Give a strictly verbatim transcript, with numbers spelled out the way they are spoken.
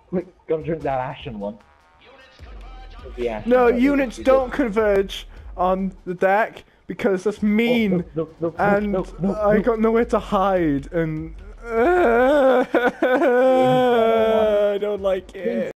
Quick, gotta drink that ashen one. The ashen No, one. units don't converge on the deck because that's mean, Oh, no, no, no, and no, no, I no. got nowhere to hide, and uh, I don't like it.